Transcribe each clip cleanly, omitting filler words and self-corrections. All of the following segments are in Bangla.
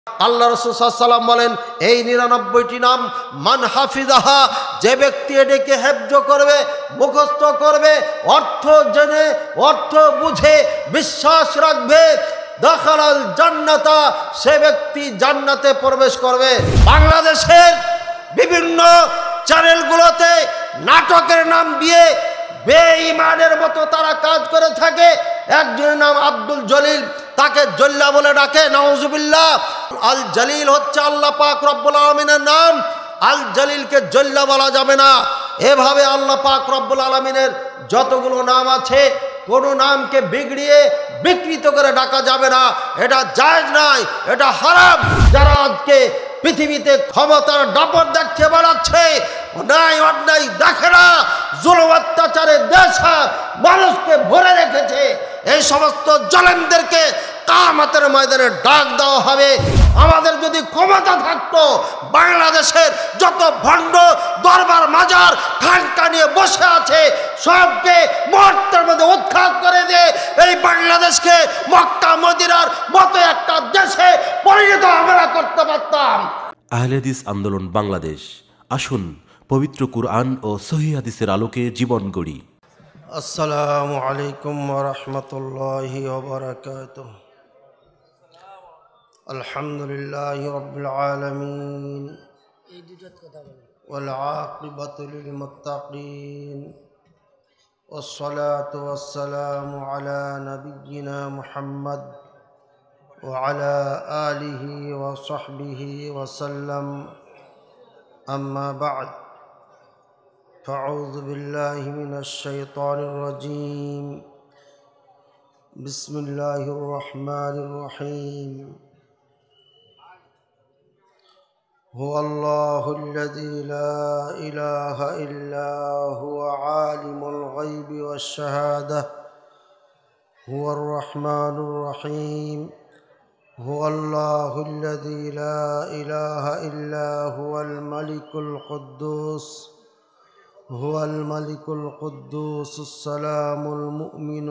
আল্লাহ রাসূল সাল্লাল্লাহু আলাইহি ওয়াসাল্লাম বলেন, এই 99টি নাম মান হাফিজাহা, যে ব্যক্তি এটাকে হেফজ করবে, মুখস্থ করবে, অর্থ জেনে অর্থ বুঝে বিশ্বাস রাখবে, দাখালাল জান্নাতা, সে ব্যক্তি জান্নাতে প্রবেশ করবে। বাংলাদেশের বিভিন্ন চ্যানেলগুলোতে নাটকের নাম দিয়ে বেঈমানের মতো তারা কাজ করে থাকে। একজনের নাম আব্দুল জলিল, তাকে জল্লা বলে ডাকে, নাউজুবিল্লাহ। আল জলিল হচ্ছে আল্লাহ পাক রব্বুল আলামিনের নাম, আল জলিলকে জল্লা বলা যাবে না। এভাবে আল্লাহ পাক রব্বুল আলামিনের যতগুলো নাম আছে, কোনো নামকে বিগড়িয়ে বিকৃত করে ডাকা যাবে না, এটা জায়েজ নাই, এটা হারাম। যারা আজকে পৃথিবীতে ক্ষমতার দাপট দেখে বেড়াচ্ছে, অন্যায় অন্যায় দেখে না, জুলুম অত্যাচারে দেশ মানুষকে ভরে রেখেছে, এই সমস্ত জালেমদেরকে কিয়ামতের ময়দানে ডাক দেওয়া হবে। আমাদের যদি ক্ষমতা থাকতো, বাংলাদেশের যত ভণ্ড দরবার মাজার খানকা নিয়ে বসে আছে সবকে মুহূর্তের মধ্যে উৎখাত করে দিয়ে এই বাংলাদেশকে মক্কা মদিনার মতো একটা দেশে পরিণত আমরা করতে পারতাম। আহলে হাদিস আন্দোলন বাংলাদেশ, আসুন পবিত্র কুরআন ও সহিহ হাদিসের আলোকে জীবন গড়ি। আসসালামু আলাইকুম ওয়া রাহমাতুল্লাহি ওয়া বারাকাতুহু। আলহামদুলিল্লাহি রাব্বিল আলামিন ওয়াল আকিবাতু লিল মুত্তাকিন والصلاة والسلام على نبينا محمد وعلى آله وصحبه وسلم. أما بعد، فأعوذ بالله من الشيطان الرجيم. بسم الله الرحمن الرحيم. هو الله الذي لا إله إلا هو عالم الغيب والشهادة هو الرحمن الرحيم. هو الله الذي لا إله إلا هو الملك القدوس هو الملك القدوس السلام المؤمن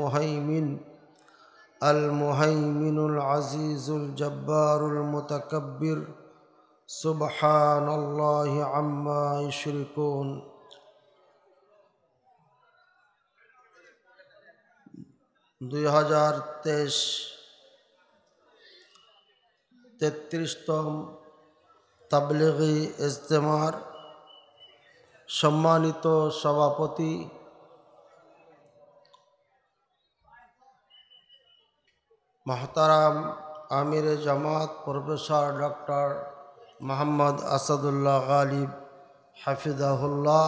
المهيمن العزيز الجبار المتكبر سبحان الله عما يشركون. 2023 33তম তাবলীগী ইজতেমার সম্মানিত সভাপতি মোহতারাম আমিরে জামাত প্রফেসর ডক্টর মোহাম্মদ আসাদুল্লাহ গালিব হাফিজাহুল্লাহ,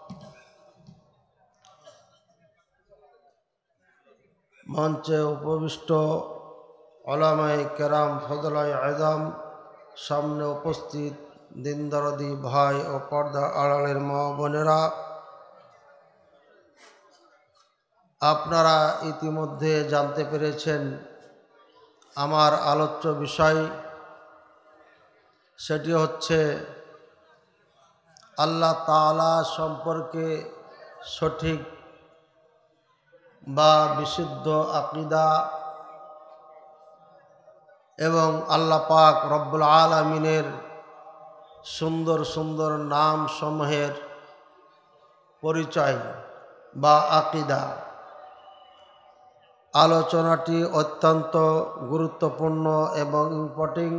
মঞ্চে উপবিষ্ট উলামায়ে কেরাম, ফজলায়ে আযম, সামনে উপস্থিত দিনদরদি ভাই ও পর্দা আড়ালের মা বোনেরা, আপনারা ইতিমধ্যে জানতে পেরেছেন আমার আলোচ্য বিষয়, সেটি হচ্ছে আল্লাহ তাআলা সম্পর্কে সঠিক বা বিশুদ্ধ আকীদা এবং আল্লাহ পাক রব্বুল আলামিনের সুন্দর সুন্দর নাম সমূহের পরিচয় বা আকীদা। আলোচনাটি অত্যন্ত গুরুত্বপূর্ণ এবং ইম্পর্টেন্ট,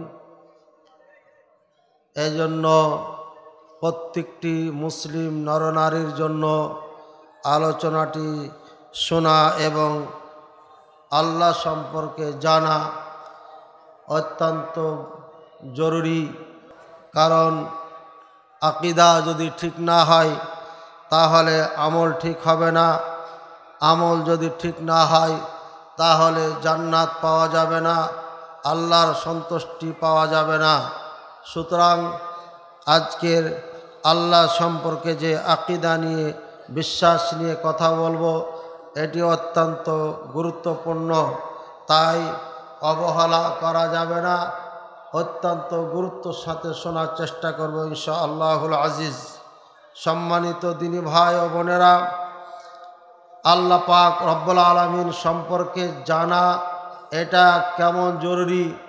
এজন্য প্রত্যেকটি মুসলিম নরনারীর জন্য আলোচনাটি শোনা এবং আল্লাহ সম্পর্কে জানা অত্যন্ত জরুরি। কারণ আকীদা যদি ঠিক না হয় তাহলে আমল ঠিক হবে না, আমল যদি ঠিক না হয় তাহলে জান্নাত পাওয়া যাবে না, আল্লাহর সন্তুষ্টি পাওয়া যাবে না। সুতরাং আজকের আল্লাহ সম্পর্কে যে আকীদা নিয়ে, বিশ্বাস নিয়ে কথা বলবো, এটি অত্যন্ত গুরুত্বপূর্ণ, তাই অবহেলা করা যাবে না, অত্যন্ত গুরুত্বের সাথে শোনার চেষ্টা করব ইনশাআল্লাহুল আজিজ। সম্মানিত দিনী ভাই ও বোনেরা, আল্লাহ পাক রব্বুল আলামিন সম্পর্কে জানা এটা কেমন জরুরি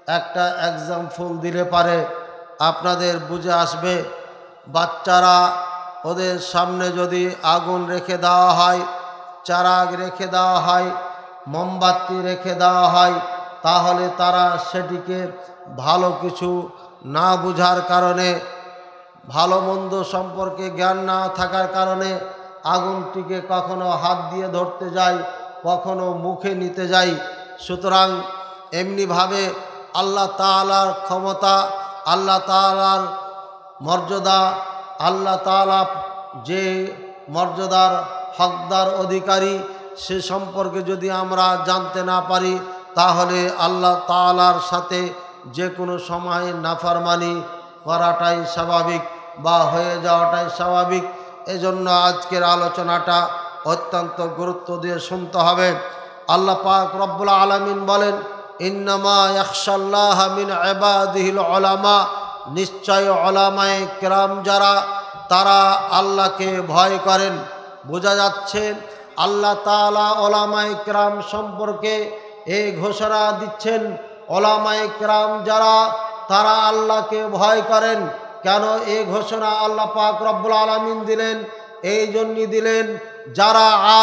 একটা এক্সাম্পল দিলে পারে আপনাদের বুঝে আসবে। বাচ্চারা ওদের সামনে যদি আগুন রেখে দেওয়া হয়, চারাগ রেখে দেওয়া হয়, মোমবাতি রেখে দেওয়া হয়, তাহলে তারা সেটিকে ভালো কিছু না বুঝার কারণে, ভালো মন্দ সম্পর্কে জ্ঞান না থাকার কারণে আগুনটিকে কখনো হাত দিয়ে ধরতে যায়, কখনো মুখে নিতে যায়। সুতরাং এমনিভাবে আল্লাহ তাআলার ক্ষমতা, আল্লাহ তাআলার মর্যাদা, আল্লাহ তাআলা যে মর্যাদার হকদার অধিকারী সে সম্পর্কে যদি আমরা জানতে না পারি, তাহলে আল্লাহ তাআলার সাথে যে কোনো সময় নাফরমানি করাটাই স্বাভাবিক বা হয়ে যাওয়াটাই স্বাভাবিক। এজন্য আজকের আলোচনাটা অত্যন্ত গুরুত্ব দিয়ে শুনতে হবে। আল্লাহ পাক রব্বুল আলামিন বলেন, ইন্নামা ইয়াখশাল্লাহা মিন ইবাদিহিল উলামা, নিশ্চয় উলামায়ে কেরাম যারা, তারা আল্লাহকে ভয় করেন। বোঝা যাচ্ছে আল্লাহ তাআলা উলামায়ে কেরাম সম্পর্কে এই ঘোষণা দিচ্ছেন, উলামায়ে কেরাম যারা তারা আল্লাহকে ভয় করেন। কেন এই ঘোষণা আল্লাহ পাক রব্বুল আলামিন দিলেন? এই জন্যই দিলেন, যারা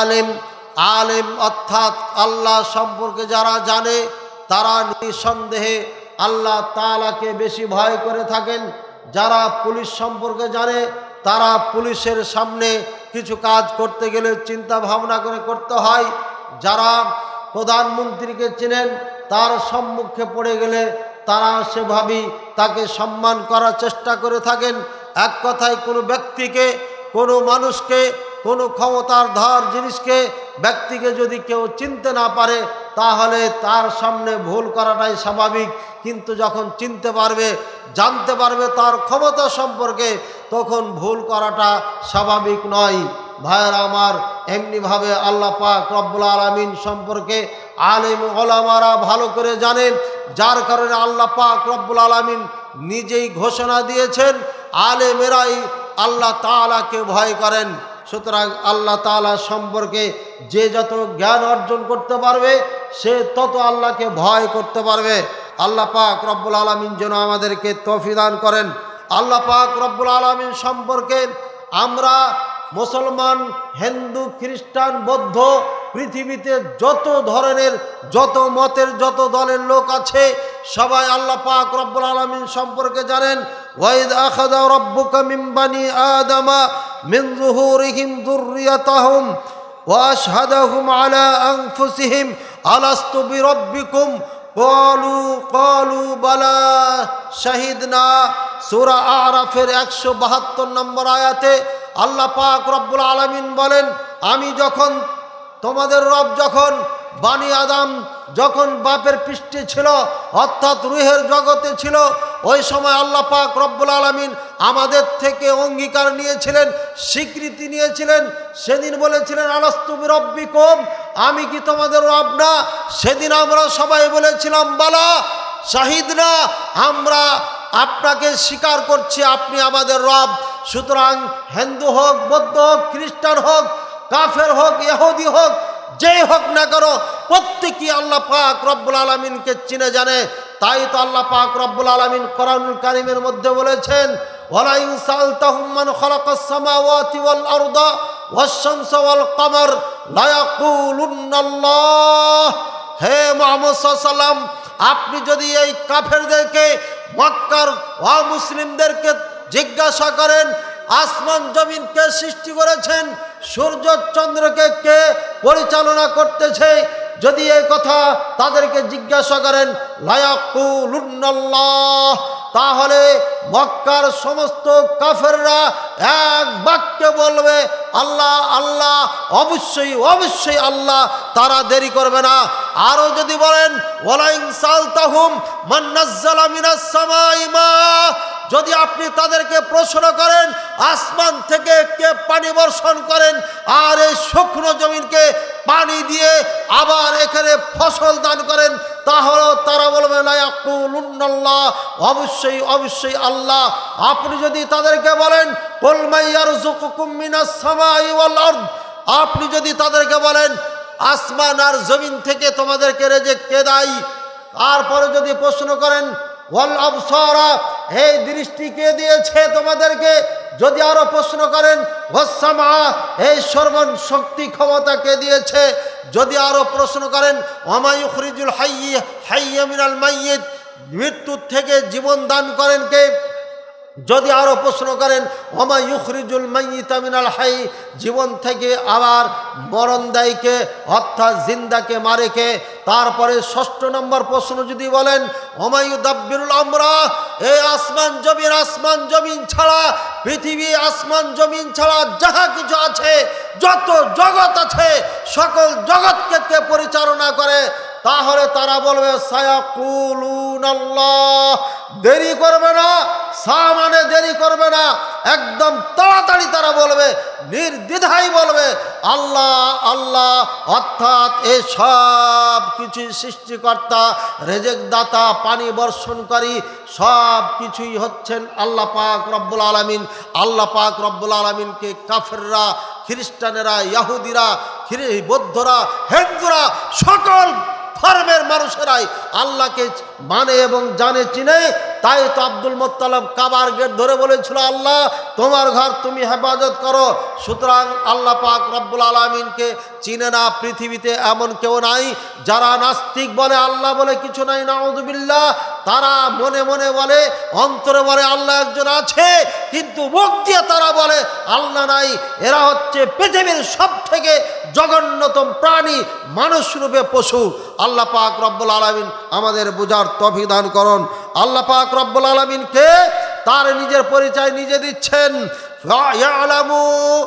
আলেম অর্থাৎ আল্লাহ সম্পর্কে যারা জানে, তারা নিঃসন্দেহে আল্লাহ তাআলাকে বেশি ভয় করে থাকেন। যারা পুলিশ সম্পর্কে জানে, তারা পুলিশের সামনে কিছু কাজ করতে গেলে চিন্তা ভাবনা করে করতে হয়। যারা প্রধানমন্ত্রীকে চেনেন, তার সম্মুখে পড়ে গেলে তারা সেভাবেই তাকে সম্মান করার চেষ্টা করে থাকেন। এক কথায় কোনো ব্যক্তিকে, কোনো মানুষকে, কোনো ক্ষমতার ধার জিনিসকে, ব্যক্তিকে যদি কেউ চিনতে না পারে, তাহলে তার সামনে ভুল করাটাই স্বাভাবিক। কিন্তু যখন চিনতে পারবে, জানতে পারবে তার ক্ষমতা সম্পর্কে, তখন ভুল করাটা স্বাভাবিক নয়। ভাইয়েরা আমার, এমনিভাবে আল্লাহ পাক রব্বুল আলামিন সম্পর্কে আলেম ওলামারা ভালো করে জানেন, যার কারণে আল্লাহ পাক রব্বুল আলামিন নিজেই ঘোষণা দিয়েছেন, আলেমেরাই আল্লাহ তাআলাকে ভয় করেন। সুতরাং আল্লাহ তাআলা সম্পর্কে যে যত জ্ঞান অর্জন করতে পারবে, সে তত আল্লাহকে ভয় করতে পারবে। আল্লাহ পাক রব্বুল আলামিন যেন আমাদেরকে তৌফিক দান করেন। আল্লাহ পাক রব্বুল আলামিন সম্পর্কে আমরা মুসলমান, হিন্দু, খ্রিস্টান, বৌদ্ধ, পৃথিবীতে যত ধরনের, যত মতের, যত দলের লোক আছে, সবাই আল্লাহ পাক রব্বুল আলামিন সম্পর্কে জানেন। ওয়াইদ আখাযা রাব্বুকা মিন বানি আদামা মিন যুহুরিহিম যুররিয়াতাহুম ওয়া আশহাদাহুম আলা আনফুসিহিম আলাস্তু বিরাব্বিকুম ক্বালু বালা শাহিদনা। সূরা আরাফের 172 নম্বর আয়াতে আল্লাহ পাক রব্বুল আলামিন বলেন, আমি যখন, তোমাদের রব যখন বানি আদম যখন বাপের পৃষ্ঠে ছিল, অর্থাৎ রুহের জগতে ছিল, ওই সময় আল্লাহ পাক রব্বুল আলামিন আমাদের থেকে অঙ্গীকার নিয়েছিলেন, স্বীকৃতি নিয়েছিলেন। সেদিন বলেছিলেন, আলাস্তু বিরাব্বিকুম, আমি কি তোমাদের রব না? সেদিন আমরা সবাই বলেছিলাম, বালা শাহিদনা, আমরা আপনাকে স্বীকার করছি, আপনি আমাদের রব। সুতরাং হিন্দু হোক, বৌদ্ধ হোক, খ্রিস্টান হোক, কাফের হোক, ইহুদি হোক, যেই হোক না কেন, প্রত্যেকই আল্লাহ পাক রব্বুল আলামিনকে চিনে জানে। তাই তো আল্লাহ পাক রব্বুল আলামিন কোরআনুল কারীমের মধ্যে বলেছেন, ওয়ালা ইন সালতাহুম মান খালাকাস সামাওয়াতি ওয়াল আরদা ওয়াশ শামসা ওয়াল কমার লা ইয়াকুলুন্নাল্লাহ। হে মুহাম্মদ সাল্লাল্লাহু আলাইহি ওয়াসাল্লাম, আপনি যদি এই কাফেরদেরকে, মক্কার অমুসলিমদেরকে জিজ্ঞাসা করেন, আসমান জমিনকে সৃষ্টি করেছেন, সূর্য চন্দ্রকে কে পরিচালনা করতেছে, যদি এই কথা তাদেরকে জিজ্ঞাসা করেন, লা ইয়াকুলুন্নাল্লাহ, তাহলে মক্কার সমস্ত কাফেররা এক বাক্যে বলবে, আল্লাহ আল্লাহ, অবশ্যই অবশ্যই আল্লাহ। তারা দেরি করবে না। আরও যদি বলেন, ওয়ালা ইন সালতাহুম মান নাযালা মিনাস সামাই মা, যদি আপনি তাদেরকে প্রশ্ন করেন, আসমান থেকে কে পানি বর্ষণ করেন আর এই শুকনো জমিনকে পানি দিয়ে আবার এখানে ফসল দান করেন, তাহলে তারা বলবে, লা ইয়াকুলুন্নাল্লাহ, অবশ্যই অবশ্যই আল্লাহ। আপনি যদি তাদেরকে বলেন, কুল মাইয়ারযুকুকুম মিনাস সামাই ওয়াল আরদ, আপনি যদি তাদেরকে বলেন, আসমান আর জমিন থেকে তোমাদেরকে রিজিক কে দেয়, তারপরে যদি প্রশ্ন করেন ওয়াল আবসারা, এই দৃষ্টি কে দিয়েছে তোমাদেরকে, যদি আরো প্রশ্ন করেন ওয়াসসামা, এই শ্রবণ শক্তি ক্ষমতা কে দিয়েছে, যদি আরো প্রশ্ন করেন ওয়ামা ইউখরিজুল হাইয়্যা মিনাল মাইয়িত, মৃত্যুর থেকে জীবন দান করেন কে, যদি আরো প্রশ্ন করেন ওমা ইউখরিজুল মাইয়িতা মিনাল হাই, জীবন থেকে আবার মরণ দেয় কে, অর্থাৎ জিন্দাকে মারে কে। তারপরে 6 নম্বর প্রশ্ন যদি বলেন ওমা ইউদাব্বিরুল আমরা, এই আসমান জমিন ছাড়া, পৃথিবী আসমান জমিন ছাড়া যাহা কিছু আছে, যত জগৎ আছে, সকল জগৎকে কে পরিচালনা করে, তাহলে তারা বলবে সায়াকুলুনাল্লাহ, দেরি করবে না, মানে দেরি করবে না, একদম তাড়াতাড়ি তারা বলবে, নির্দ্বিধায় বলবে আল্লাহ আল্লাহ। অর্থাৎ এই সব কিছুই সৃষ্টিকর্তা, রেজেক দাতা, পানি বর্ষণকারী, সব কিছুই হচ্ছেন আল্লাহ পাক রব্বুল আলামিন। আল্লাহ পাক রব্বুল আলামিনকে কাফেররা, খ্রিস্টানেরা, ইহুদিরা, বৌদ্ধরা, হিন্দুরা, সকল ধর্মের মানুষেরাই আল্লাহকে মানে এবং জানে, চিনে। তাই তো আব্দুল মুত্তালিব কাবার গেট ধরে বলেছিল আল্লাহ তোমার ঘর তুমি হেফাজত করো। সুতরাং আল্লাহ পাক রব্বুল আলামিনকে চিনে না পৃথিবীতে এমন কেউ নাই। যারা নাস্তিক বলে আল্লাহ বলে কিছু নাই, নাউযুবিল্লাহ, তারা মনে মনে বলে, অন্তরে বলে আল্লাহ একজন আছে, কিন্তু মুখ দিয়ে তারা বলে আল্লাহ নাই। এরা হচ্ছে পৃথিবীর সব থেকে জঘন্যতম প্রাণী, মানুষ রূপে পশু। আল্লাহ পাক রব্বুল আলামিন আমাদের বুঝার তৌফিক দান করুন। আল্লাহ পাক রব্বুল আলামিনকে তার নিজের পরিচয় নিজে দিচ্ছেন, ইয়ালামু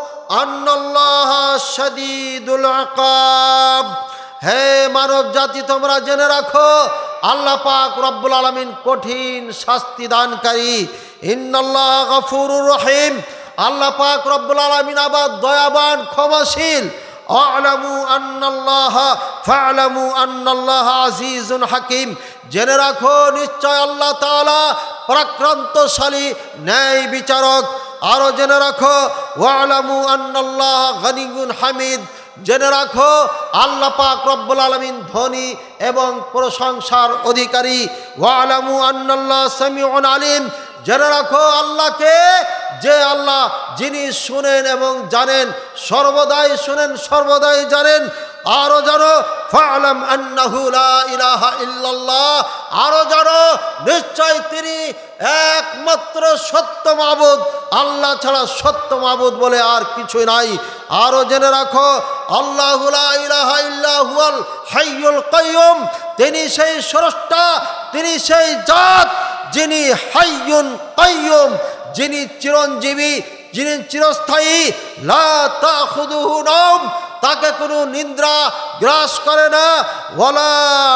আন্নাল্লাহা শাদীদুল ইকাব। হে মানব জাতি, তোমরা জেনে রাখো আল্লাহ পাক রব্বুল আলামিন কঠিন শাস্তি দানকারী। ইন্নাল্লাহা গফুরুর রহিম, আল্লাহ পাক রব্বুল আলামিন আবার দয়াবান, ক্ষমাশীল। আ'লামু আন্নাল্লাহা ফা'লামু আন্নাল্লাহা আজিজুন হাকিম, জেনে রাখো নিশ্চয় আল্লাহ তাআলা পরাক্রান্তশালী, ন্যায় বিচারক। আরো জেনে রাখো ওয়া'লামু আন্নাল্লাহা গনিয়্যুন হামিদ, জেনে রাখো আল্লাহ পাক রব্বুল আলামিন ধনী এবং প্রশংসার অধিকারী। ওয়া'লামু আন্নাল্লাহা সামিউন আলিম, জেনে রাখো আল্লাহকে, যে আল্লাহ যিনি শুনেন এবং জানেন, সর্বদাই শুনেন, সর্বদাই জানেন। আরো জানো ফা'লাম আন্নাহু লা ইলাহা ইল্লাল্লাহ, আরো জানো নিশ্চয় তিনি একমাত্র সত্য মাবুদ, আল্লাহ ছাড়া সত্য মাবুদ বলে আর কিছুই নাই। আরো জেনে রাখো আল্লাহু লা ইলাহা ইল্লা হুয়াল হাইয়ুল কাইয়ুম, তিনি সেই স্রষ্টা, তিনি সেই জাত যিনি হাইয়ুন কাইয়ুম, যিনি চিরঞ্জীবী, যিনি চিরস্থায়ী। লা তাখুযুহু নাওম, তাকে কোনো নিদ্রা গ্রাস করে না। ওয়ালা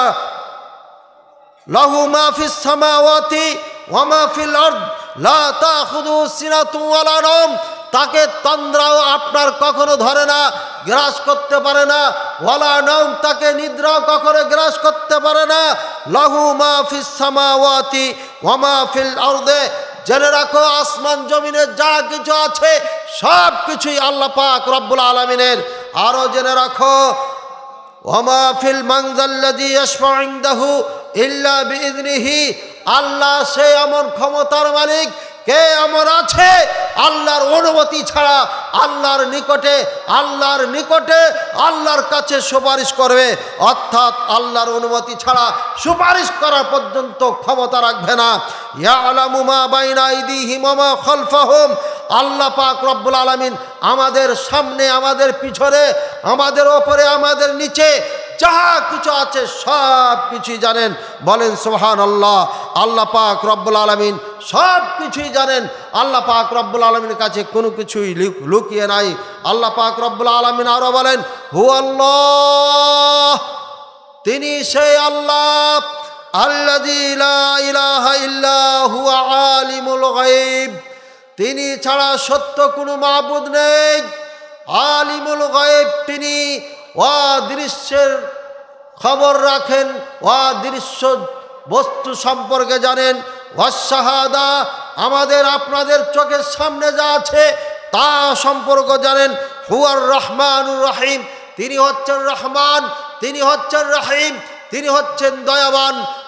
লাহু মা ফিস সামাওয়াতি ওয়া মা ফিল আরদ লা তাখুযুহু সিনাতুন ওয়ালা নাওম, তাকে তন্দ্রাও আপনার কখনো ধরে না, গ্রাস করতে পারে না। ওয়ালা নাওম, তাকে নিদ্রাও কখনো গ্রাস করতে পারে না। লাহু মা ফিস সামাওয়াতি ওয়া মা ফিল আরদে, জেনে রাখো আসমান জমিনে যা কিছু আছে সব কিছুই আল্লাহ পাক রব্বুল আলামিনের। আরো জেনে রাখো ওয়া মা ফিল মানজাল্লাযী ইয়াশফাউ ইনদাহু ইল্লা বিইذনিহি, আল্লাহ সে এমন ক্ষমতার মালিক, কে এমন আছে আল্লাহর অনুমতি ছাড়া আল্লাহর নিকটে আল্লাহর কাছে সুপারিশ করবে, অর্থাৎ আল্লাহর অনুমতি ছাড়া সুপারিশ করা পর্যন্ত ক্ষমতা রাখবে না। ইয়ালামু মা বাইনা আইদিহিম ওয়া মা খালফাহুম, আল্লাহ পাক রব্বুল আলামিন আমাদের সামনে, আমাদের পিছনে, আমাদের ওপরে, আমাদের নিচে যাহা কিছু আছে সব কিছুই জানেন। বলেন সুবহানাল্লাহ। আল্লাহ পাক রব্বুল আলামিন সব কিছুই জানেন। আল্লাহ পাক রব্বুল আলামিনের কাছে কোনো কিছুই লুকিয়ে নাই। আল্লাহ পাক রব্বুল আলামিন আরো বলেন হুয়াল্লাহ, তিনি সেই আল্লাহ আল্লাযী লা ইলাহা ইল্লা হুয়া আলিমুল গায়ব, তিনি ছাড়া সত্য কোনো মাবুদ নেই। আলিমুল গায়ব, তিনি অদৃশ্যের খবর রাখেন, অদৃশ্য বস্তু সম্পর্কে জানেন। ওয়াশ-শাহাদা, আমাদের আপনাদের চোখের সামনে যা আছে তা সম্পর্কে জানেন। হুয়ার রহমানুর রহিম, তিনি হচ্ছেন রহমান, তিনি হচ্ছেন রহিম, তিনি হচ্ছেন দয়াবান।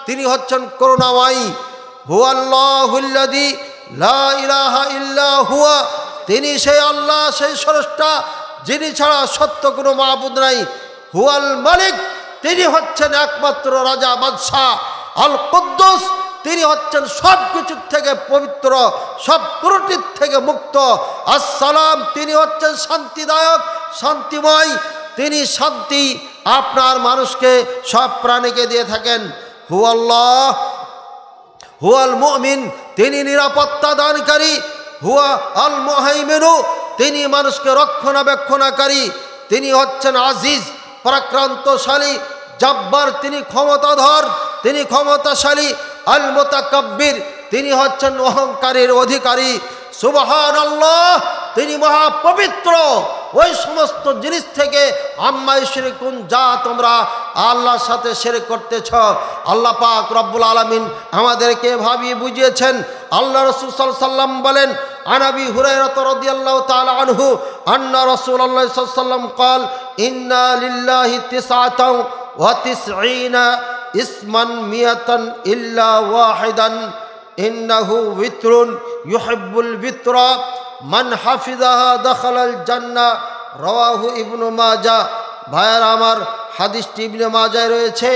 তিনি হচ্ছেন করুণাময়। হুয়াল্লাহুল্লাযী লা ইলাহা ইল্লা হুয়া, তিনি সেই আল্লাহ, সেই স্রষ্টা যিনি ছাড়া সত্য কোনো মাবুদ নাই। হুয়াল মালিক, তিনি হচ্ছেন একমাত্র রাজা বাদশাহ। আল কুদ্দুস, তিনি হচ্ছেন সব কিছুর থেকে পবিত্র, সব ত্রুটির থেকে মুক্ত। আসসালাম, তিনি হচ্ছেন শান্তিদায়ক, শান্তিময়। তিনি শান্তি আপনার মানুষকে, সব প্রাণীকে দিয়ে থাকেন। হুয়াল্লাহ হুয়াল মুমিন, তিনি নিরাপত্তা দানকারী। হুয়া আল মুহাইমিনু, তিনি মানুষকে রক্ষণাবেক্ষণাকারী। তিনি হচ্ছেন আজিজ, পরাক্রান্তশালী। জব্বার, তিনি ক্ষমতাধর, তিনি ক্ষমতাশালী। আল মুতাকাব্বির, তিনি হচ্ছেন অহংকারের অধিকারী। সুবহানাল্লাহ, তিনি মহাপবিত্র ওই সমস্ত জিনিস থেকে। আম্মা ইউশরিকুন, যা তোমরা আল্লাহর সাথে শিরক করতেছ। আল্লাহ পাক রব্বুল আলামিন আমাদেরকে ভাবিয়ে বুঝিয়েছেন। আল্লাহ রাসূল সাল্লাল্লাহু আলাইহি ওয়াসাল্লাম বলেন, আন আবি হুরায়রা রাদিয়াল্লাহু তাআলা আনহু আন্না রাসূলুল্লাহ সাল্লাল্লাহু আলাইহি ওয়াসাল্লাম قال ইন্না লিল্লাহি তিসআতাও ওয়া তিসঈনা ইসমান মিয়াতান ইল্লা ওয়াহিদান ইন্নাহু বিত্রুন ইউহিব্বুল বিত্রা মান হাফিজাহা দাখালাল জান্নাহ। রাওয়াহু ইবনু মাজাহ। ভাইয়ের আমার, হাদিসটি ইবনে মাজায় রয়েছে,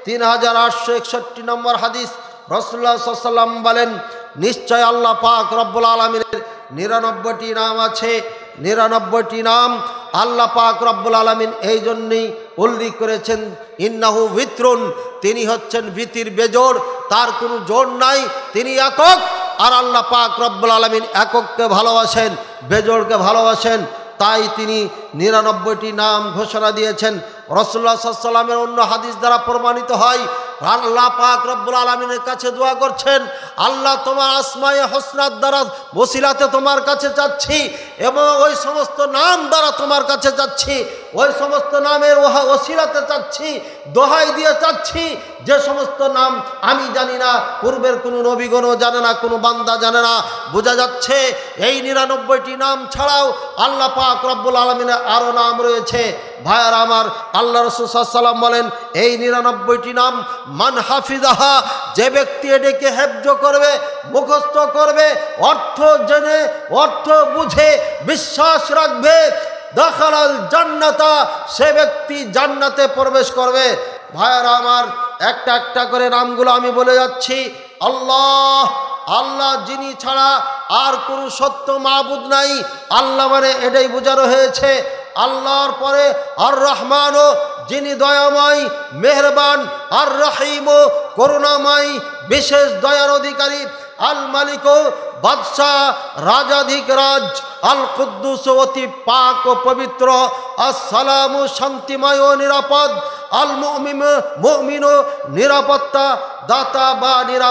3861 নম্বর হাদিস। রাসূলুল্লাহ সাল্লাল্লাহু আলাইহি ওয়াসাল্লাম বলেন, নিশ্চয় আল্লাহ পাক রব্বুল আলামিনের 99টি নাম আছে। 99টি নাম আল্লাহ পাক রব্বুল আলামিন এই জন্যই উল্লেখ করেছেন। ইন্নাহু বিত্রুন, তিনি হচ্ছেন ভীতির বেজোড়, তার কোনো জোড় নাই, তিনি একক। আর আল্লাহ পাক রব্বুল আলামিন একককে ভালোবাসেন, বেজোড়কে ভালোবাসেন, তাই তিনি 99টি নাম ঘোষণা দিয়েছেন। রাসূলুল্লাহ সাল্লাল্লাহু আলাইহি ওয়াসাল্লামের অন্য হাদিস দ্বারা প্রমাণিত হয়, আল্লাহ পাক রব্বুল আলামিনের কাছে দোয়া করছেন, আল্লাহ তোমার আসমায়ে হোসনার দ্বারা ওসিলাতে তোমার কাছে চাচ্ছি, এবং ওই সমস্ত নাম দ্বারা তোমার কাছে চাচ্ছি, ওই সমস্ত নামের ওসিলাতে চাচ্ছি, দোহাই দিয়ে চাচ্ছি, যে সমস্ত নাম আমি জানি না, পূর্বের কোনো নবীগণও জানে না, কোনো বান্দা জানে না। বোঝা যাচ্ছে এই 99টি নাম ছাড়াও আল্লাহ পাক রব্বুল আলামিনের আরও নাম রয়েছে। ভাইয়ার আমার, আল্লাহ রাসূল সাল্লাল্লাহু আলাইহি ওয়াসাল্লাম বলেন, এই 99টি নাম মান হাফিজাহা, যে ব্যক্তি এটাকে হেফজ করবে, মুখস্থ করবে, অর্থ জেনে, অর্থ বুঝে বিশ্বাস রাখবে, দাখালাল জান্নাতা, সে ব্যক্তি জান্নাতে প্রবেশ করবে। ভাইয়ারা আমার, একটা একটা করে নামগুলো আমি বলে যাচ্ছি। আল্লাহ, আল্লাহ যিনি ছাড়া আর কোনো সত্য মাবুদ নাই। আল্লাহ মানে এটাই বোঝানো হয়েছে। আল্লাহর পরে আর রহমানও, যিনি দয়াময় মেহেরবান, আর রহিমও করুণাময় বিশেষ দয়ার অধিকারী। আল মালিকও বাদশাহ, রাজাধিকরাজ। আল কুদ্দুস অতি পাক ও পবিত্র। আসসালামু শান্তিময় ও নিরাপদ। আল মুমিনও নিরাপত্তা দাতা বা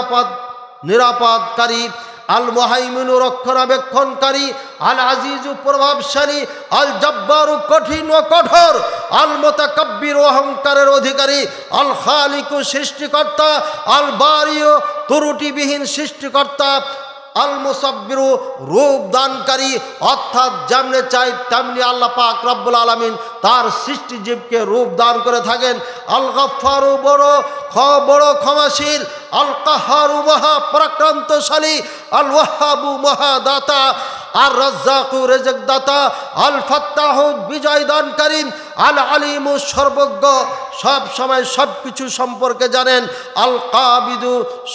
নিরাপদকারী। আল মুহাইমিনু রক্ষণাবেক্ষণকারী। আল আজিজু প্রভাবশালী। আল জব্বারু কঠিন ও কঠোর। আল মুতাকাব্বির অহংকারের অধিকারী। আল খালিকু সৃষ্টিকর্তা। আল বারিউ ত্রুটিবিহীন সৃষ্টিকর্তা। আল মুসাব্বিরু রূপ দানকারী, অর্থাৎ যেমনি চাই তেমনি আল্লাহ পাক রব্বুল আলামিন তার সৃষ্টিজীবকে রূপ দান করে থাকেন। আল গফফারু বড় ক্ষমাশীল। আল কাহারু মহা পরাক্রান্তশালী। আল ওয়াহাবু মহাদাতা। আর রাজ্জাকু রিজক দাতা। আল ফাত্তাহু বিজয় দানকারী। আল আলিমু সর্বজ্ঞ, সব সময় সব কিছু সম্পর্কে জানেন। আল কাবিদু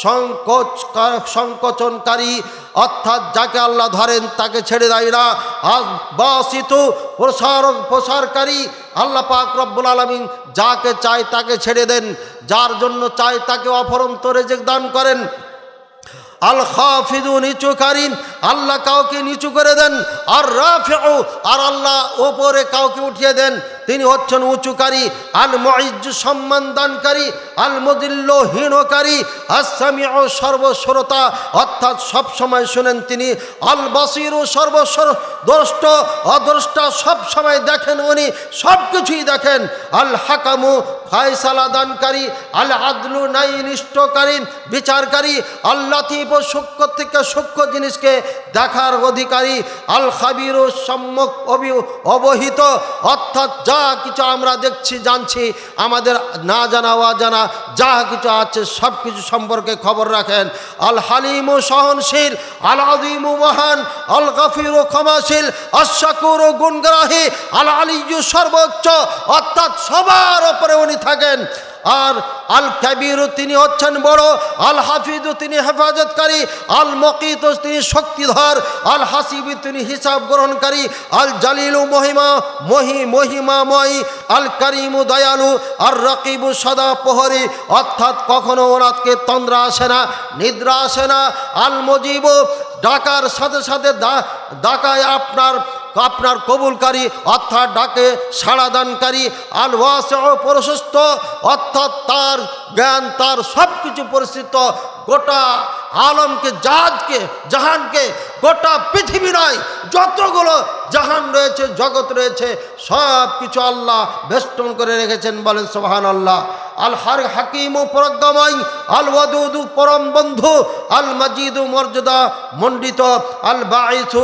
সংকোচনকারী, অর্থাৎ যাকে আল্লাহ ধরেন তাকে ছেড়ে দেয় না। আল বাসিতু প্রসারকারী, আল্লাহ পাক রব্বুল আলামিন যাকে চায় তাকে ছেড়ে দেন, যার জন্য চায় তাকে অফরন্ত রিজক দান করেন। আল খাফিদু নিচুকারী, আল্লাহ কাউকে নিচু করে দেন। আর রাফিউ, আর আল্লাহ ওপরে কাউকে উঠিয়ে দেন, তিনি হচ্ছেন উঁচুকারী। আল মুইজ্জু সম্মান দানকারী। আল মুদিল্লু হীনকারী। আস-সামিউ সর্বশ্রোতা, অর্থাৎ সব সময় শুনেন তিনি। আল বাসিরু সর্বদ্রষ্ট, অদ্রষ্টা, সব সময় দেখেন উনি, সব কিছুই দেখেন। আল হাকামু ফয়সালা দানকারী। আল আদলু ন্যায়নিষ্ঠকারী, বিচারকারী। আল লাতিফ সূক্ষ্ম থেকে সূক্ষ্ম জিনিসকে দেখার অধিকারী। আল খাবিরু সম্যক অবহিত, অর্থাৎ যা কিছু আমরা দেখছি জানছি, আমাদের না জানা অজানা যা কিছু আছে সব কিছু সম্পর্কে খবর রাখেন। আল হালিমু সহনশীল, আল আযীমু মহান, আল গফিরু ক্ষমাশীল, আশ-শাকুরু গুণগ্রাহী, আল আলিয়্যু সর্বোচ্চ, অর্থাৎ সবার ওপরে উনি থাকেন। আর আল কাবীরু তিনি হচ্ছেন বড়, আল হাফিজু তিনি হেফাজতকারী, আল মুকীতু তিনি শক্তিধর, আল হাসিবু তিনি হিসাব গ্রহণকারী, আল জালিলু মহিমাময়, আল কারিমু দয়ালু, আর রাকিবু সদা প্রহরী, অর্থাৎ কখনো ওনাকে তন্দ্রা আসে না, নিদ্রা আসে না। আল মুজিবু ডাকার সাথে সাথে ডাকায় আপনার কবুলকারী, অর্থাৎ ডাকে সাড়া দানকারী। আল ওয়াসিউ প্রশস্ত, অর্থাৎ তার জ্ঞান তার সব কিছু পরিচিত, গোটা আলমকে জাহানকে গোটা পৃথিবী নয় যতগুলো জাহান রয়েছে জগৎ রয়েছে সব কিছু আল্লাহ বেষ্টন করে রেখেছেন, বলেন সুবহানাল্লাহ। আল হাকিমু প্রজ্ঞাময়, আল ওয়াদুদু পরম বন্ধু, আল মাজিদু মর্যাদা মণ্ডিত, আল বাঈসু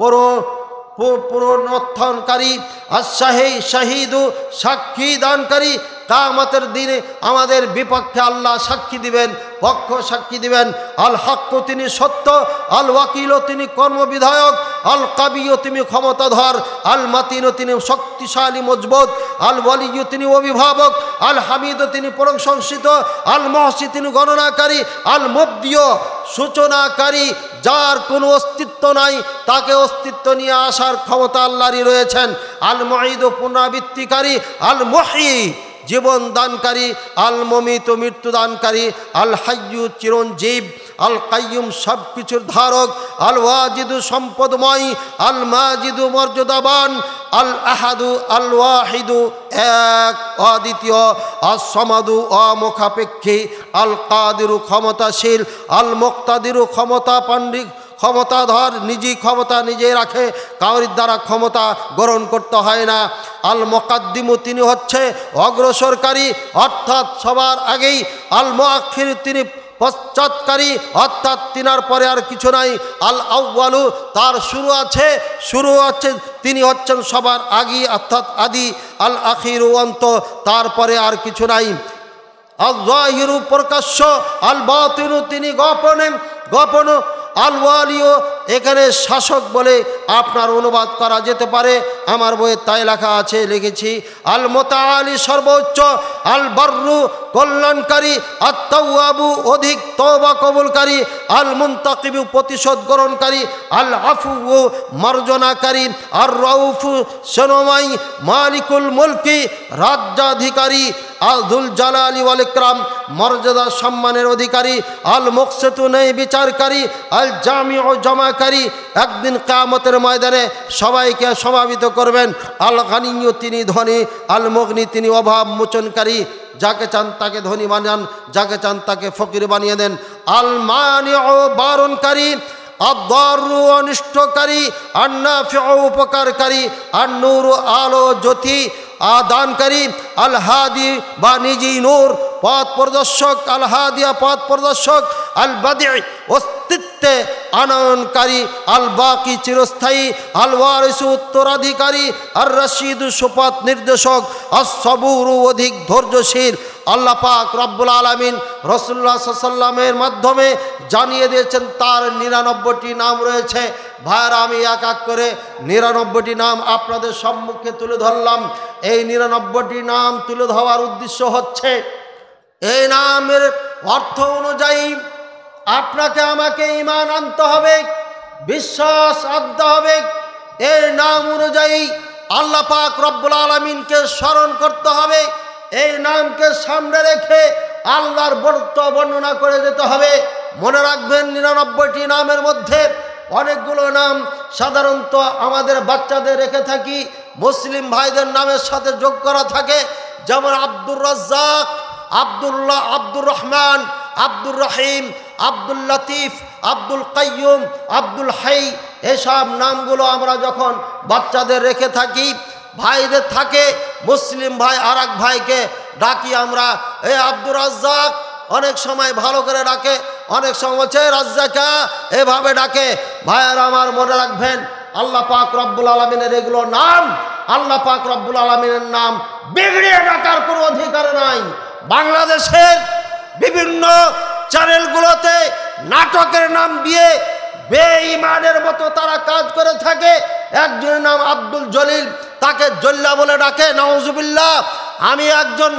পুনরুত্থানকারী, আর শাহিদু সাক্ষী দানকারী। কিয়ামতের দিনে আমাদের বিপক্ষে আল্লাহ সাক্ষী দিবেন, পক্ষ সাক্ষী দিবেন। আল হক তিনি সত্য, আল ওয়াকিল তিনি কর্মবিধায়ক, আল কাবিও তিনি ক্ষমতাধর, আল মাতিন তিনি শক্তিশালী মজবুত, আল ওয়ালিয়ু তিনি অভিভাবক, আল হামিদ তিনি প্রশংসিত, আল মুহসি তিনি গণনাকারী, আল মুবদিও সূচনাকারী, যার কোনো অস্তিত্ব নাই তাকে অস্তিত্ব নিয়ে আসার ক্ষমতা আল্লাহরই রয়েছেন। আল মুঈদ পুনরাবৃত্তিকারী, আল মুহয়ি জীবন দানকারী, আল মুমিত মৃত্যু দানকারী, আল হাইয়্যু চিরঞ্জীব, আল কাইয়ুম সব কিছুর ধারক, আল ওয়াজিদু সম্পদময়, আল মাজিদু মর্যাদাবান, আল আহাদু আল ওয়াহিদু এক অদ্বিতীয়, আস সামাদু অমুখাপেক্ষী, আল কাদিরু ক্ষমতাশীল, আল মুক্তাদিরু ক্ষমতাধর, নিজেই ক্ষমতা নিজে রাখে, কাউরির দ্বারা ক্ষমতা গ্রহণ করতে হয় না। আল মুকাদ্দিমু তিনি হচ্ছে অগ্রসরকারী, অর্থাৎ সবার আগেই। আল মুআখির তিনি পশ্চাৎকারী, অর্থাৎ তিনার পরে আর কিছু নাই। আল আউয়ালু তার শুরু আছে, তিনি হচ্ছেন সবার আগে অর্থাৎ আদি। আল আখিরু অন্ত, তারপরে আর কিছু নাই। আল যাহিরু প্রকাশ্য, আল বাতিনু তিনি গোপন, আল ওয়ালিও এখানে শাসক বলে আপনার অনুবাদ করা যেতে পারে, আমার বইয়ে তাই লেখা আছে, লিখেছি। আল মুতাআলি সর্বোচ্চ, আল বাররু কল্যাণকারী, আত তাওয়াবু অধিক তওবা কবুলকারী, আল মুনতাকিবু প্রতিশোধ গ্রহণকারী, আল আফু মার্জনাকারী, আর রাউফু সনমাই, মালিকুল মুলকি রাজ্যাধিকারী, আযুল জালালি ওয়াল ইকরাম মর্যাদা সম্মানের অধিকারী, আল মুকসিতু ন্যায় বিচারকারী, আল জামিউ জমাকারী, একদিন কিয়ামতের ময়দানে সবাইকে সমাবেত করবেন। আল গানিয়্যু তিনি ধনী, আল মুগনি তিনি অভাব মোচনকারী, যাকে চান তাকে ধনী বানান, যাকে চান তাকে ফকির বানিয়ে দেন। আল মানিউ বারণকারী, আদ-দারু অনিষ্টকারী, আন-নাফিউ উপকারকারী, আন-নূরু আলো জ্যোতি দানকারী, আল হাদি বা নিজেই নূর পথ প্রদর্শক, আল হাদিয়া পথ প্রদর্শক, আল বাদি অস্তিত্বে আনয়নকারী, আল বাকি চিরস্থায়ী, আল ওয়ারিসু উত্তরাধিকারী, আর রশিদু সুপথ নির্দেশক, আস-সাবুরু অধিক ধৈর্যশীল। আল্লাহ পাক রব্বুল আলামিন রাসূলুল্লাহ সাল্লাল্লাহু আলাইহি ওয়াসাল্লামের মাধ্যমে জানিয়ে দিয়েছেন তার 99টি নাম রয়েছে। ভাইরা, আমি এক এক করে 99টি নাম আপনাদের সম্মুখে তুলে ধরলাম। এই 99টি নাম তুলে ধরার উদ্দেশ্য হচ্ছে এই নামের অর্থ অনুযায়ী আপনাকে আমাকে ঈমান আনতে হবে, বিশ্বাস আনতে হবে। এই নাম অনুযায়ী আল্লাহ পাক রব্বুল আলামিনকে স্মরণ করতে হবে। এই নামকে সামনে রেখে আল্লাহর বর্ণনা করে যেতে হবে। মনে রাখবেন 99টি নামের মধ্যে অনেকগুলো নাম সাধারণত আমাদের বাচ্চাদের রেখে থাকি, মুসলিম ভাইদের নামের সাথে যোগ করা থাকে, যেমন আব্দুর রাজ্জাক, আব্দুল্লাহ, আব্দুর রহমান, আব্দুর রহিম, আব্দুল লতিফ, আব্দুল কাইয়ুম, আব্দুল হাই। এসব নামগুলো আমরা যখন বাচ্চাদের রেখে থাকি, ভাইদের থাকে, মুসলিম ভাই আর এক ভাইকে ডাকি আমরা এ আব্দুর রাজ্জাক, অনেক সময় ভালো করে ডাকে, অনেক সময় হচ্ছে রাজ্জাকা, এভাবে ডাকে। ভাইয়ারা আমার মনে রাখবেন আল্লাহ পাক রব্বুল আলামিনের এগুলো নাম, আল্লাহ পাক রব্বুল আলামিনের নাম বিগড়িয়ে ডাকার কোনো অধিকার নাই। বাংলাদেশের বিভিন্ন চ্যানেলগুলোতে নাটকের নাম দিয়ে বেঈমানের মতো তারা কাজ করে থাকে। একজনের নাম আব্দুল জলিল, তাকে জল্লা বলে ডাকে, নাউজুবিল্লাহ। আমি একজন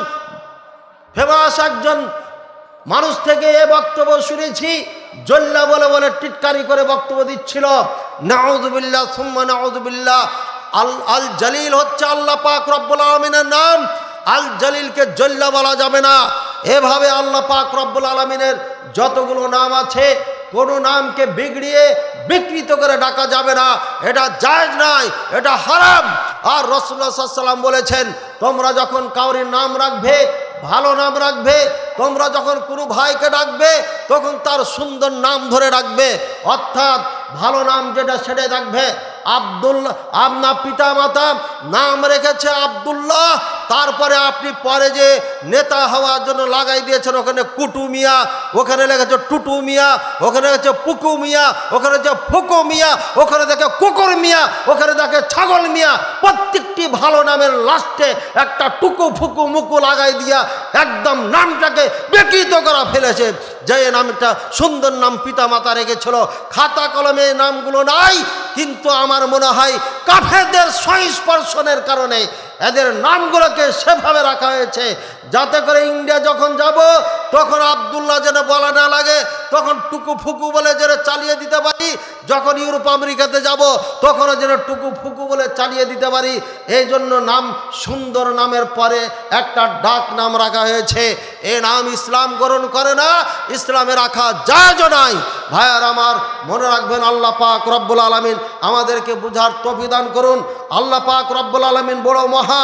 ফেমাস একজন মানুষ থেকে এ বক্তব্য শুনেছি, জল্লা বলে বলে টিটকারি করে বক্তব্য দিচ্ছিল। নাউজুবিল্লাহ সুম্মা নাউজুবিল্লাহ। আল জলিল হচ্ছে আল্লাহ পাক রব্বুল আলামিনের নাম, আল জলিলকে জল্লা বলা যাবে না। এভাবে আল্লাহ পাক রব্বুল আলামিনের যতগুলো নাম আছে কোনো নামকে বিগড়িয়ে বিকৃত করে ডাকা যাবে না, এটা জায়েজ নাই, এটা হারাম। আর রাসূলুল্লাহ সাল্লাল্লাহু আলাইহি ওয়াসাল্লাম বলেছেন, তোমরা যখন কাউরির নাম রাখবে ভালো নাম রাখবে, তোমরা যখন কোনো ভাইকে ডাকবে তখন তার সুন্দর নাম ধরে রাখবে, অর্থাৎ ভালো নাম যেটা সেটাই রাখবে। আব্দুল্লাহ, আপনার পিতা মাতা নাম রেখেছে আব্দুল্লাহ, তারপরে আপনি পরে যে নেতা হওয়ার জন্য লাগাই দিয়েছেন ওখানে কুটু মিয়া, ওখানে লেগেছে টুটু মিয়া, ওখানে লেগেছে পুকু মিয়া, ওখানে যে ফুকু মিয়া, ওখানে দেখে কুকুর মিয়া, ওখানে দেখে ছাগল মিয়া। প্রত্যেকটি ভালো নামের লাস্টে একটা টুকু ফুকু মুকু লাগাই দিয়া একদম নামটাকে বিকৃত করা ফেলেছে। যে নামটা সুন্দর নাম পিতা মাতা রেখেছিল, খাতা কলমে নামগুলো নাই, কিন্তু আমার মনে হয় কাফেরদের সংস্পর্শনের কারণে এদের নামগুলোকে সেভাবে রাখা হয়েছে যাতে করে ইন্ডিয়া যখন যাব তখন আব্দুল্লাহ যেন বলা না লাগে, তখন টুকু ফুকু বলে যেন চালিয়ে দিতে পারি, যখন ইউরোপ আমেরিকাতে যাব তখনও যেন টুকু ফুকু বলে চালিয়ে দিতে পারি। এই জন্য নাম, সুন্দর নামের পরে একটা ডাক নাম রাখা হয়েছে। এ নাম ইসলাম গ্রহণ করে না, ইসলামে রাখা জায়েজ নাই। ভাইয়ার আমার মনে রাখবেন, আল্লাহ পাক রব্বুল আলামিন আমাদেরকে বুঝার তৌফিক দান করুন। আল্লাহ পাক রব্বুল আলামিন বড়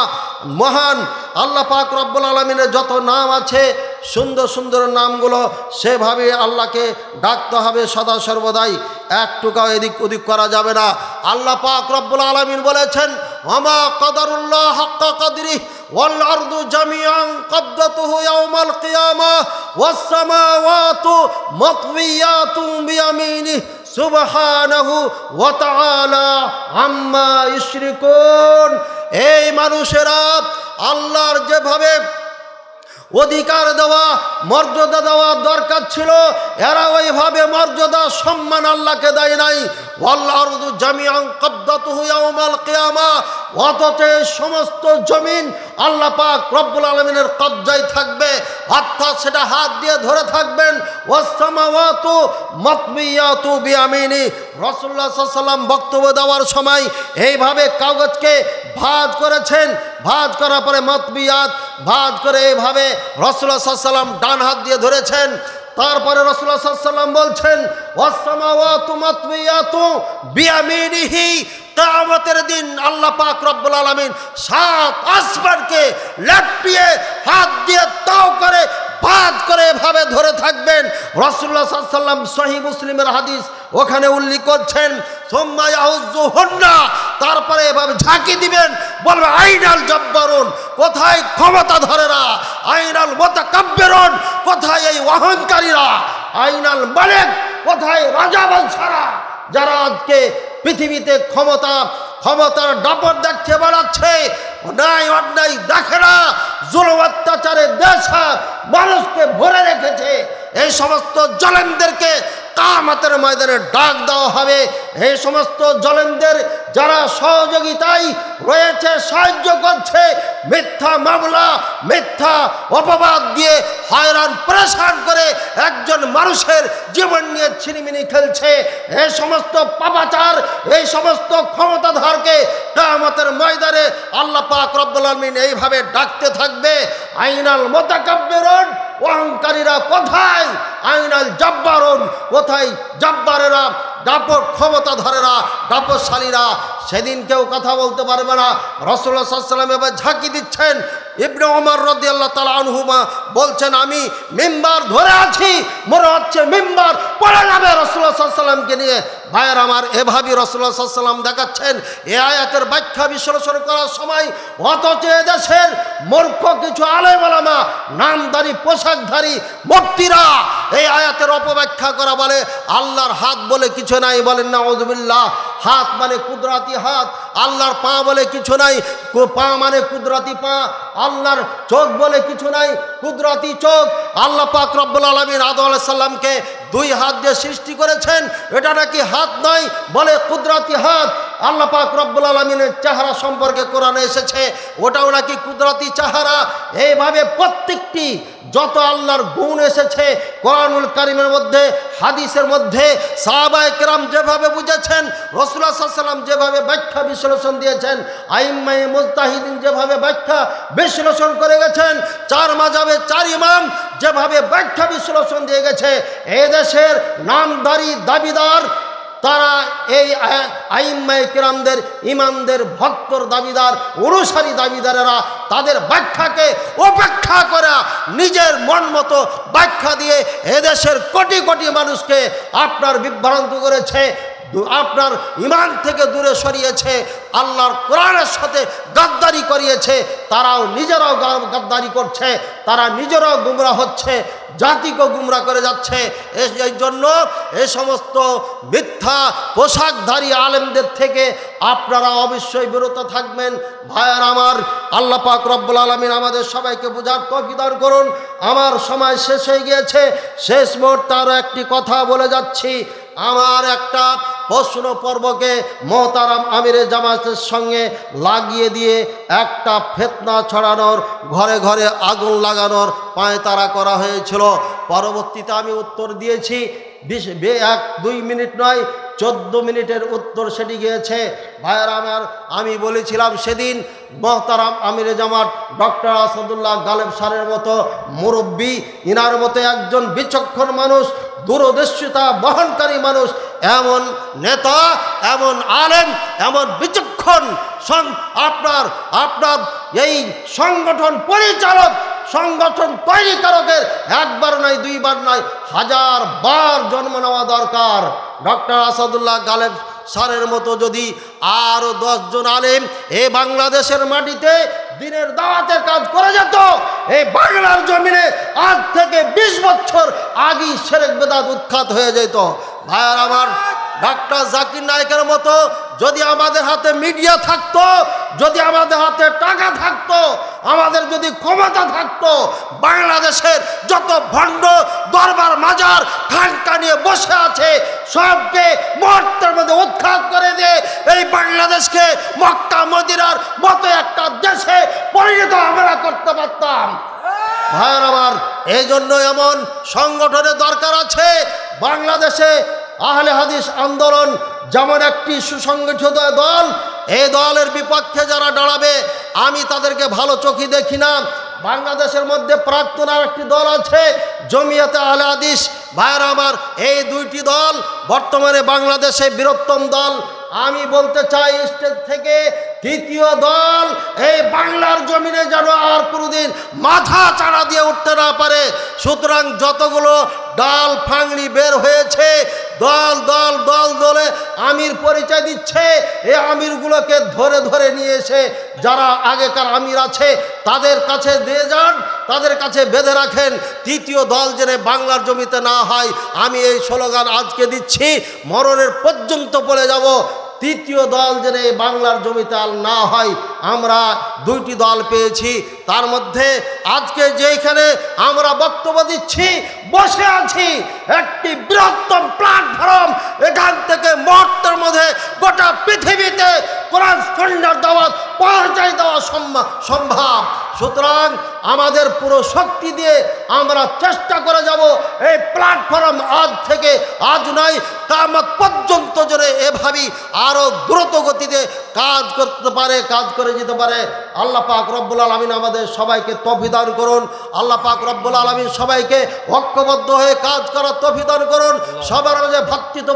মহান। আল্লাহ পাক রব্বুল আলামিনের যত নাম আছে সুন্দর সুন্দর নামগুলো সেভাবে আল্লাহকে ডাকতে হবে সদা সর্বদাই, এক টুকাও এদিক ওদিক করা যাবে না। আল্লাহ পাক রব্বুল আলামিন বলেছেন, ওয়ামা কদরুল্লাহ হাক্কা কদরিহি ওয়াল আরদু জামিআন কবদাতুহু ইয়াওমাল কিয়ামাহ ওয়াস সামাওয়াতু মাতওয়িয়াতুন বিয়ামিনিহি সুবহানাহু ওয়া তাআলা আম্মা ইউশরিকুন। এই মানুষেরা আল্লাহর যেভাবে অধিকার দেওয়া, মর্যাদা দেওয়া দরকার ছিল, এরা ওইভাবে মর্যাদা সম্মান আল্লাহকে দেয় নাই। ওয়াল আরদু জামিআন কবদাতুহু ইয়াওমাল কিয়ামাহ, অথচ সমস্ত জমিন আল্লাহ পাক রব্বুল আলামিনের কবজায় থাকবে, অর্থাৎ সেটা হাত দিয়ে ধরে থাকবেন। ওয়াস সামাওয়াতু মাতওয়িয়াতু বিয়ামিনি। রাসূলুল্লাহ সাল্লাল্লাহু আলাইহি ওয়াসাল্লাম বক্তব্য দেওয়ার সময় এইভাবে কাগজকে ভাঁজ করেছেন, ভাঁজ করার পরে মাতওয়িয়াত ভাঁজ করে এইভাবে রাসূলুল্লাহ সাল্লাল্লাহু আলাইহি ওয়াসাল্লাম ডান হাত দিয়ে ধরেছেন। তারপরে রাসূলুল্লাহ সাল্লাল্লাহু আলাইহি ওয়াসাল্লাম বলছেন, ওয়াস সামাওয়াতু মাতওয়িয়াতু বিয়ামিনিহি। কিয়ামতের দিন আল্লাহ পাক রব্বুল আলামিন সাত আসমানকে লেপটিয়ে হাত দিয়ে তাও করে ভাঁজ করে এভাবে ধরে থাকবেন। রাসূলুল্লাহ সাল্লাল্লাহু আলাইহি ওয়াসাল্লাম সহিহ মুসলিমের হাদিস ওখানে উল্লেখ করছেন, সুম্মা ইয়াউযুহুন্না, তারপরে এভাবে ঝাঁকি দিবেন, বলবে আইনাল জব্বারুন, কোথায় ক্ষমতাধরেরা, আইনাল মুতাকাব্বিরুন, কোথায় এই অহংকারীরা, আইনাল মালিক, কোথায় রাজা বাদশারা, যারা আজকে পৃথিবীতে ক্ষমতার দাপট দেখতে বেড়াচ্ছে, অন্যায় দেখে না, জুলুম অত্যাচারে দেশ মানুষকে ভরে রেখেছে। এই সমস্ত জালেমদেরকে কিয়ামতের ময়দানে ডাক দেওয়া হবে। এই সমস্ত জালেমদের যারা সহযোগিতায় রয়েছে, সাহায্য করছে, মিথ্যা মামলা, মিথ্যা অপবাদ দিয়ে হয়রান পরেশান করে একজন মানুষের জীবন নিয়ে ছিনিমিনি খেলছে, এই সমস্ত পাপাচার, এই সমস্ত ক্ষমতাধরকে কিয়ামতের ময়দানে আল্লাহ পাক রব্বুল আলামিন এইভাবে ডাকতে থাকবে, আইনাল মুতাকাব্বিরুন, অহংকারীরা কোথায়, আইনাল জব্বারুন, কোথায় জব্বারেরা, দাপট ক্ষমতাধরেরা, দাপটশালীরা। সেদিন কেউ কথা বলতে পারবে না। রাসূলুল্লাহ সাল্লাল্লাহু আলাইহি ওয়াসাল্লাম এবার ঝাঁকি দিচ্ছেন। ইবনে ওমর রাদিয়াল্লাহু তাআলা আনহুমা বলছেন, আমি মিম্বার ধরে আছি, মনে হচ্ছে মিম্বার পড়ে যাবে রাসূলুল্লাহ সাল্লাল্লাহু আলাইহি ওয়াসাল্লামকে নিয়ে। ভাইয়ের আমার, এভাবে রাসূলুল্লাহ সাল্লাল্লাহু আলাইহি ওয়াসাল্লাম দেখাচ্ছেন এই আয়াতের ব্যাখ্যা বিশ্লেষণ করার সময়। অথচ দেশের মূর্খ কিছু আলেম ওলামা, নামধারী পোশাকধারী মুফতিরা এই আয়াতের অপব্যাখ্যা করা, বলে আল্লাহর হাত বলে কিছু নাই, বলেন নাউযুবিল্লাহ। হাত মানে কুদরতি হাত, আল্লাহর পা বলে কিছু নাই, পা মানে কুদরতি পা, আল্লাহর চোখ বলে কিছু নাই, কুদরতি চোখ। আল্লাহ পাক রব্বুল আলামিন আদম আলাইহিস সালামকে 2 হাত দিয়ে সৃষ্টি করেছেন, এটা নাকি হাত নয়, বলে কুদরতি হাত। আল্লাহ পাক রব্বুল আলামিনের চেহারা সম্পর্কে কোরআনে এসেছে, ওটাও নাকি কুদরতি চেহারা। এইভাবে প্রত্যেকটি যত আল্লাহর গুণ এসেছে কোরআনুল কারীমের মধ্যে, হাদিসের মধ্যে, সাহাবায়ে কেরাম যেভাবে বুঝেছেন, রাসূলুল্লাহ সাল্লাল্লাহু আলাইহি ওয়াসাল্লাম যেভাবে ব্যাখ্যা বিশ্লেষণ দিয়েছেন, আইম্মায়ে মুজতাহিদিন যেভাবে ব্যাখ্যা বিশ্লেষণ করে গেছেন, 4 মাযহাবের 4 ইমাম যেভাবে ব্যাখ্যা বিশ্লেষণ দিয়ে গেছে, এই দেশের নামধারী দাবিদার তারা এই আইম্মায়ে কেরামদের, ইমামদের ভক্তর দাবিদার, অনুসারী দাবিদারেরা তাদের ব্যাখ্যাকে উপেক্ষা করে নিজের মন মতো ব্যাখ্যা দিয়ে এদেশের কোটি কোটি মানুষকে আপনার বিভ্রান্ত করেছে, আপনার ঈমান থেকে দূরে সরিয়েছে, আল্লাহর কোরআনের সাথে গাদ্দারি করিয়েছে। তারাও নিজেরাও গাদ্দারি করছে, তারা নিজেরাও গুমরা হচ্ছে, জাতিকে গুমরা করে যাচ্ছে। এই জন্য এই সমস্ত মিথ্যা পোশাকধারী আলেমদের থেকে আপনারা অবশ্যই বিরত থাকবেন। ভাইয়ার আমার, আল্লাহ পাক রব্বুল আলামিন আমাদের সবাইকে বুঝার তৌফিক দান করুন। আমার সময় শেষ হয়ে গিয়েছে, শেষ মুহূর্তে আরও একটি কথা বলে যাচ্ছি। আমার একটা প্রশ্ন পর্বকে মোহতারাম আমিরে জামাতের সঙ্গে লাগিয়ে দিয়ে একটা ফিতনা ছড়ানোর, ঘরে ঘরে আগুন লাগানোর পায়তারা করা হয়েছিল। পরবর্তীতে আমি উত্তর দিয়েছি, 1-2 মিনিট নয়, 14 মিনিটের উত্তর সেটি গিয়েছে। ভাইয়ার আমার, আমি বলেছিলাম সেদিন মোহতারাম আমিরে জামাত ডক্টর আসাদুল্লাহ গালেব স্যারের মতো মুরব্বী, ইনার মতো একজন বিচক্ষণ মানুষ, দূরদর্শিতা বহনকারী মানুষ, এমন নেতা, এমন আলেম, এমন বিচক্ষণ আপনার এই সংগঠন পরিচালক, সংগঠন তৈরিকারকের একবার নয়, 2 বার নয়, 1000 বার জন্ম নেওয়া দরকার। ডক্টর আসাদুল্লাহ গালেব স্যারের মতো যদি আরও 10 জন আলেম এই বাংলাদেশের মাটিতে দিনের দাওয়াতের কাজ করে যেত, এই বাংলার জমিনে আজ থেকে 20 বছর আগেই শিরক বিদআত উৎখাত হয়ে যেত। ভাইয়ার আমার, ডক্টর জাকির নায়েকের মতো যদি আমাদের হাতে মিডিয়া থাকতো, যদি আমাদের হাতে টাকা থাকতো, আমাদের যদি ক্ষমতা থাকতো, বাংলাদেশের যত ভণ্ড দরবার মাজার খানকা নিয়ে বসে আছে সবকে মুহূর্তের মধ্যে উৎখাত করে দিয়ে এই বাংলাদেশকে মক্কা মদিনার মতো একটা দেশে পরিণত আমরা করতে পারতাম। ভাইয়ার আমার, এই জন্য এমন সংগঠনের দরকার আছে। বাংলাদেশে আহলে হাদিস আন্দোলন যেমন একটি সুসংগঠিত দল, এই দলের বিপক্ষে যারা দাঁড়াবে আমি তাদেরকে ভালো চোখে দেখি না। বাংলাদেশের মধ্যে প্রাক্তন আর একটি দল আছে, জমিয়তে আহলে হাদিস। ভাইয়ার আমার, এই 2টি দল বর্তমানে বাংলাদেশে বৃহত্তম দল। আমি বলতে চাই স্টেজ থেকে, 3য় দল এই বাংলার জমিনে যেন আর কোনোদিন মাথা চাড়া দিয়ে উঠতে না পারে। সুতরাং যতগুলো ডাল ফাংড়ি বের হয়েছে, দল দল দল দলে আমির পরিচয় দিচ্ছে, এই আমিরগুলোকে ধরে ধরে নিয়ে এসে যারা আগেকার আমির আছে তাদের কাছে দিয়ে যান, তাদের কাছে বেঁধে রাখেন। 3য় দল যেন বাংলার জমিতে না হয়, আমি এই স্লোগান আজকে দিচ্ছি, মরণের পর্যন্ত বলে যাব। 3য় দল যেন বাংলার জমিতে আর না হয়। আমরা 2টি দল পেয়েছি, তার মধ্যে আজকে যেখানে আমরা বক্তব্য দিচ্ছি, বসে আছি, একটি বৃহত্তম প্ল্যাটফর্ম। এখান থেকে মুহূর্তের মধ্যে গোটা পৃথিবীতে কোরআন সুন্নাহর দাওয়াত পৌঁছায় দেওয়া সম্ভব। সুতরাং আমাদের পুরো শক্তি দিয়ে আমরা চেষ্টা করে যাব এই প্ল্যাটফর্ম আজ থেকে, আজ নয় কিয়ামত পর্যন্ত যেন এভাবেই আরও দ্রুত গতিতে কাজ করতে পারে, কাজ করে যেতে পারে। আল্লাহ পাক রব্বুল আলামিন আমাদের সবাইকে তৌফিক দান করুন। আল্লাহ পাক রব্বুল আলামিন সবাইকে ঐক্যবদ্ধ হয়ে কাজ করার তৌফিক দান করুন। সবার মাঝে ভ্রাতৃত্ব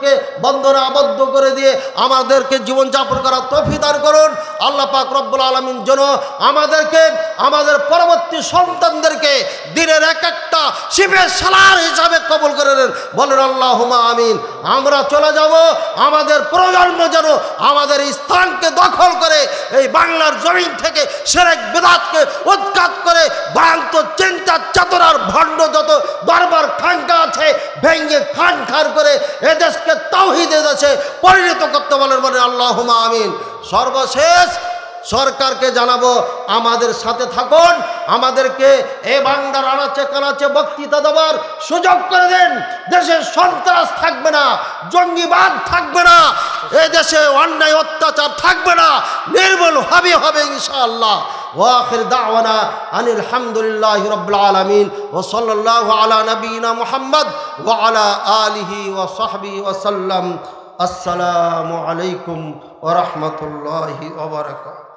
বন্ধনে আবদ্ধ করে দিয়ে আমাদেরকে জীবনযাপন করার তৌফিক দান করুন। আল্লাহ পাক রব্বুল আলামিন যেন আমাদেরকে, আমাদের পরবর্তী সন্তানদেরকে দিনের এক একটা শিফে সালার হিসাবে কবুল করে নেন। বলেন আল্লাহুম্মা আমিন। আমরা চলে যাব, আমাদের প্রজন্ম যেন আমাদের স্থানকে দখল করে এই বাংলার জমিন থেকে শিরক বিদআতকে উৎখাত করে ভ্রান্ত চিন্তা চেতনার ভণ্ড যত দরবার খানকা আছে ভেঙে খানখার করে এদেশকে তাওহীদের দেশে পরিণত করতে বলেন বলেন আল্লাহুম্মা আমিন। সর্বশেষ সরকারকে জানাবো, আমাদের সাথে থাকুন, আমাদেরকে এই বাংলার আনাচে কানাচে বক্তৃতা দেওয়ার সুযোগ করে দেন। দেশে সন্ত্রাস থাকবে না, জঙ্গিবাদ থাকবে না, এ দেশে অন্যায় অত্যাচার থাকবে না, নির্মূল হবে ইনশাআল্লাহ। ওয়া আখির দাওয়ানা আনিল হামদুলিল্লাহি রাব্বিল আলামিন ওয়া সাল্লাল্লাহু আলা নবিয়িনা মুহাম্মদ ওয়া আলা আলিহি ওয়া সাহবিহি ওয়া সাল্লাম। আসসালামু আলাইকুম ওয়া রাহমাতুল্লাহি ওয়া বারাকাতুহু।